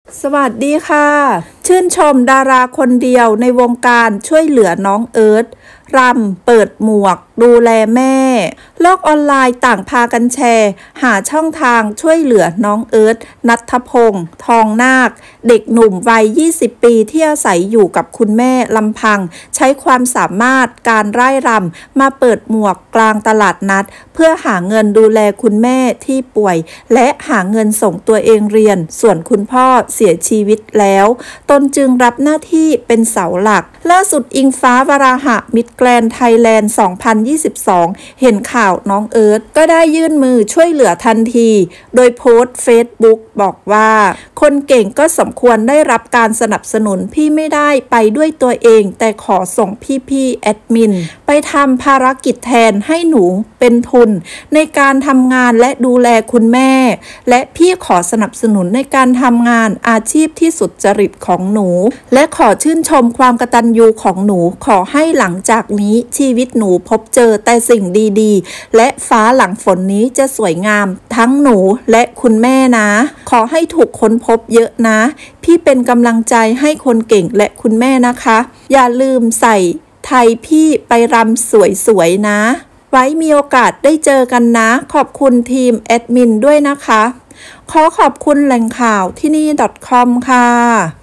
สวัสดีค่ะชื่นชมดาราคนเดียวในวงการช่วยเหลือน้องเอิร์ธรำเปิดหมวกดูแลแม่โลกออนไลน์ต่างพากันแชร์หาช่องทางช่วยเหลือน้องเอิร์ธณัฐพงษ์ทองนาคเด็กหนุ่มวัย20 ปีที่อาศัยอยู่กับคุณแม่ลำพังใช้ความสามารถการร่ายรำมาเปิดหมวกกลางตลาดนัดเพื่อหาเงินดูแลคุณแม่ที่ป่วยและหาเงินส่งตัวเองเรียนส่วนคุณพ่อเสียชีวิตแล้วตนจึงรับหน้าที่เป็นเสาหลักล่าสุดอิงฟ้าวราหะมิสแกรนด์ไทยแลนด์ 2022 เห็นข่าวน้องเอิร์ธก็ได้ยื่นมือช่วยเหลือทันทีโดยโพสต์เฟซบุ๊กบอกว่าคนเก่งก็สมควรได้รับการสนับสนุนพี่ไม่ได้ไปด้วยตัวเองแต่ขอส่งพี่แอดมินไปทำภารกิจแทนให้หนูเป็นทุนในการทำงานและดูแลคุณแม่และพี่ขอสนับสนุนในการทำงานอาชีพที่สุจริตของหนูและขอชื่นชมความกตัญญูของหนูขอให้หลังจากนี้ชีวิตหนูพบเจอแต่สิ่งดีๆและฟ้าหลังฝนนี้จะสวยงามทั้งหนูและคุณแม่นะขอให้ถูกค้นพบเยอะนะพี่เป็นกำลังใจให้คนเก่งและคุณแม่นะคะอย่าลืมใส่ไทยพี่ไปรำสวยๆนะไว้มีโอกาสได้เจอกันนะขอบคุณทีมแอดมินด้วยนะคะขอขอบคุณแหล่งข่าวที่นี่ .com ค่ะ